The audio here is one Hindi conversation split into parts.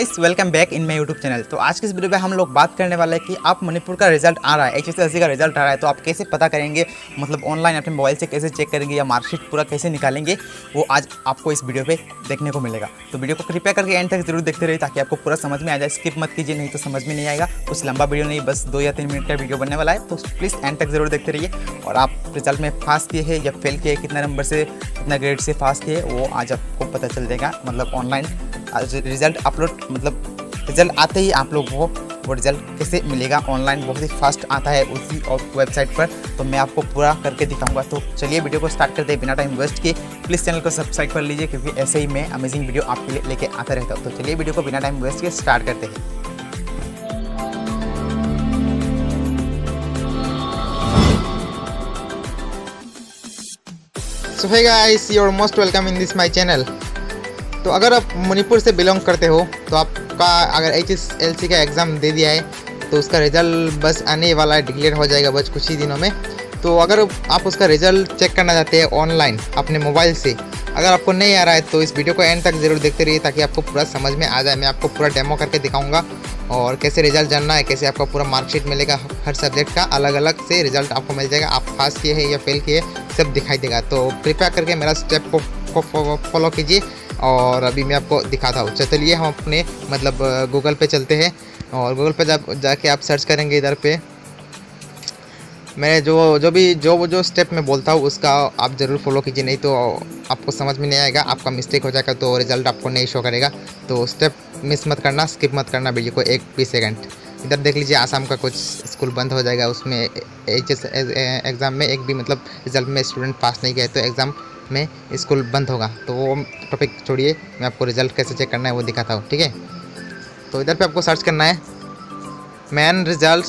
Guys welcome back in my YouTube channel. तो आज की इस वीडियो में हम लोग बात करने वाले हैं कि आप मणिपुर का रिजल्ट आ रहा है, HSLC का रिजल्ट आ रहा है, तो आप कैसे पता करेंगे, मतलब ऑनलाइन अपने मोबाइल से कैसे चेक करेंगे या मार्कशीट पूरा कैसे निकालेंगे, वो आज आपको इस वीडियो पे देखने को मिलेगा। तो वीडियो को कृपया करके एंड तक जरूर देखते रहिए ताकि आपको पूरा समझ में आ जाए। स्किप मत कीजिए, नहीं तो समझ में नहीं आएगा। कुछ लंबा वीडियो नहीं, बस 2 या 3 मिनट का वीडियो बनने वाला है, तो प्लीज़ एंड तक जरूर देखते रहिए। और आप रिजल्ट में पास किए हैं या फेल किए, कितना नंबर से कितना ग्रेड से पास किए, वो आज आपको पता चल जाएगा। मतलब ऑनलाइन रिजल्ट अपलोड, मतलब रिजल्ट आते ही आप लोग को वो रिजल्ट कैसे मिलेगा ऑनलाइन, बहुत ही फास्ट आता है उसी वेबसाइट पर। तो मैं आपको पूरा करके दिखाऊंगा। तो चलिए वीडियो को स्टार्ट करते हैं बिना टाइम वेस्ट किए। प्लीज़ चैनल को सब्सक्राइब कर लीजिए, क्योंकि ऐसे ही मैं अमेजिंग वीडियो आपके लिए लेके आता रहता हूँ। तो चलिए वीडियो को बिना टाइम वेस्ट किए स्टार्ट करते हैं। So hey guys, you are most welcome in this my channel. तो अगर आप मणिपुर से बिलोंग करते हो तो आपका अगर HSLC का एग्ज़ाम दे दिया है तो उसका रिज़ल्ट बस आने वाला है, डिक्लेयर हो जाएगा बस कुछ ही दिनों में। तो अगर आप उसका रिज़ल्ट चेक करना चाहते हैं ऑनलाइन अपने मोबाइल से, अगर आपको नहीं आ रहा है तो इस वीडियो को एंड तक ज़रूर देखते रहिए ताकि आपको पूरा समझ में आ जाए। मैं आपको पूरा डेमो करके दिखाऊंगा और कैसे रिज़ल्ट जानना है, कैसे आपको पूरा मार्कशीट मिलेगा। हर सब्जेक्ट का अलग अलग से रिज़ल्ट आपको मिल जाएगा। आप पास किए हैं या फेल किए सब दिखाई देगा। तो कृपया करके मेरा स्टेप को फॉलो कीजिए और अभी मैं आपको दिखाता हूँ। चलिए हम अपने मतलब गूगल पे चलते हैं और गूगल पे जाके आप सर्च करेंगे। इधर पे मैं जो स्टेप मैं बोलता हूँ उसका आप ज़रूर फॉलो कीजिए, नहीं तो आपको समझ में नहीं आएगा, आपका मिस्टेक हो जाएगा तो रिज़ल्ट आपको नहीं शो करेगा। तो स्टेप मिस मत करना, स्किप मत करना वीडियो को एक भी सेकंड। इधर देख लीजिए, आसाम का कुछ स्कूल बंद हो जाएगा, उसमें एग्ज़ाम में एक भी मतलब रिज़ल्ट में स्टूडेंट पास नहीं गए तो एग्ज़ाम में स्कूल बंद होगा। तो वो टॉपिक छोड़िए, मैं आपको रिज़ल्ट कैसे चेक करना है वो दिखाता हूँ, ठीक है। तो इधर पे आपको सर्च करना है मैन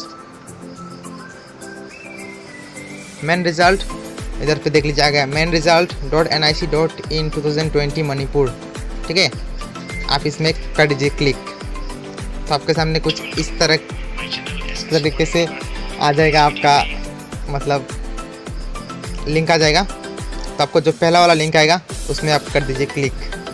रिज़ल्ट। इधर पे देख लीजिए आ गया मैन रिज़ल्ट.nic.in 2020 मणिपुर, ठीक है। आप इसमें कर दीजिए क्लिक, तो आपके सामने कुछ इस तरीके से आ जाएगा, आपका मतलब लिंक आ जाएगा। तो आपको जो पहला वाला लिंक आएगा उसमें आप कर दीजिए क्लिक।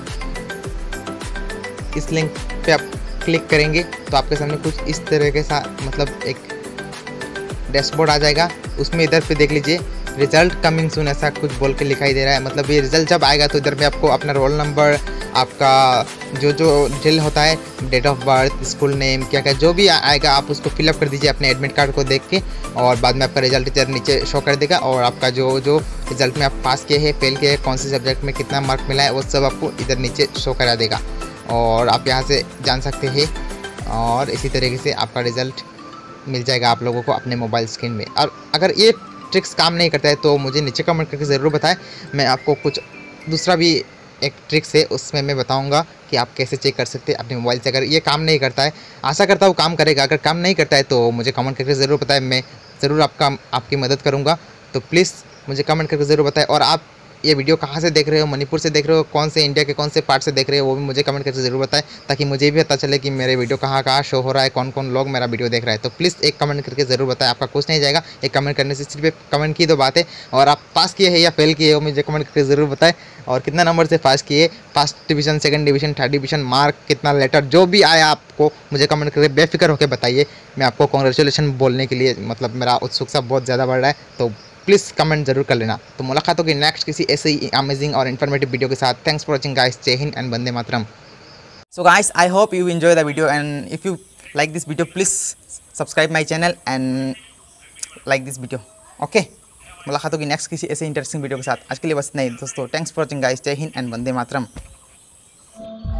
इस लिंक पे आप क्लिक करेंगे तो आपके सामने कुछ इस तरह के साथ मतलब एक डैशबोर्ड आ जाएगा। उसमें इधर पे देख लीजिए रिजल्ट कमिंग सून ऐसा कुछ बोल के दिखाई दे रहा है। मतलब ये रिजल्ट जब आएगा तो इधर पे आपको अपना रोल नंबर, आपका जो डिटेल होता है, date of birth, school name, क्या क्या जो भी आएगा आप उसको फिलअप कर दीजिए अपने एडमिट कार्ड को देख के। और बाद में आपका रिजल्ट इधर नीचे शो कर देगा और आपका जो रिजल्ट में आप पास किए हैं, फेल किए हैं, कौन से सब्जेक्ट में कितना मार्क मिला है वो सब आपको इधर नीचे शो करा देगा और आप यहाँ से जान सकते हैं। और इसी तरीके से आपका रिज़ल्ट मिल जाएगा आप लोगों को अपने मोबाइल स्क्रीन में। और अगर ये ट्रिक्स काम नहीं करता है तो मुझे नीचे कमेंट करके ज़रूर बताएं। मैं आपको कुछ दूसरा भी एक ट्रिक्स है उसमें मैं बताऊंगा कि आप कैसे चेक कर सकते हैं अपने मोबाइल से। अगर ये काम नहीं करता है, आशा करता हूँ काम करेगा। अगर काम नहीं करता है तो मुझे कमेंट करके ज़रूर बताएं, मैं ज़रूर आपकी मदद करूँगा। तो प्लीज़ मुझे कमेंट करके ज़रूर बताएं। और आप ये वीडियो कहाँ से देख रहे हो, मणिपुर से देख रहे हो, कौन से इंडिया के कौन से पार्ट से देख रहे हो, वो भी मुझे कमेंट करके ज़रूर बताएं ताकि मुझे भी पता चले कि मेरे वीडियो कहाँ शो हो रहा है, कौन कौन लोग मेरा वीडियो देख रहा है। तो प्लीज़ एक कमेंट करके ज़रूर बताएं, आपका कुछ नहीं जाएगा। एक कमेंट करने से सिर्फ कमेंट की 2 बात है। और आप पास किए हैं या फेल किए हो मुझे कमेंट करके ज़रूर बताएं। और कितना नंबर से पास किए, first division, second division, third division, mark कितना, लेटर जो भी आया आपको मुझे कमेंट करके बेफिक्र होकर बताइए। मैं आपको कॉन्ग्रेचुलेशन बोलने के लिए मतलब मेरा उत्सुकता बहुत ज़्यादा बढ़ रहा है। तो प्लीज़ कमेंट जरूर कर लेना। तो मुलाकात होगी नेक्स्ट किसी ऐसे ही अमेजिंग और इन्फॉर्मेटिव वीडियो के साथ। Thanks for watching guys. Jai Hind and Vande Mataram. So guys, I hope you enjoy the video, and if you like this video, please subscribe my channel and like this video. Okay, मुलाकात होगी नेक्स्ट किसी ऐसे इंटरेस्टिंग वीडियो के साथ। आज के लिए बस नहीं दोस्तों, thanks for watching guys. Jai Hind and Vande Mataram.